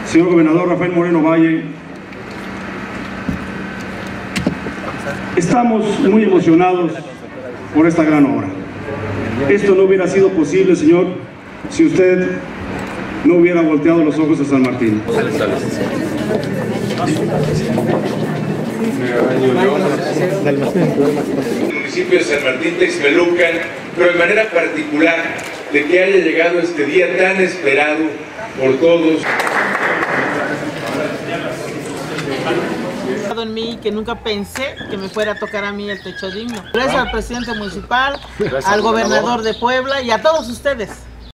señor gobernador Rafael Moreno Valle, estamos muy emocionados por esta gran obra. Esto no hubiera sido posible, señor, si usted no hubiera volteado los ojos a San Martín. El municipio de San Martín Texmelucan, pero de manera particular de que haya llegado este día tan esperado por todos. En mí, que nunca pensé que me fuera a tocar a mí el techo digno. Gracias al presidente municipal, al gobernador de Puebla y a todos ustedes.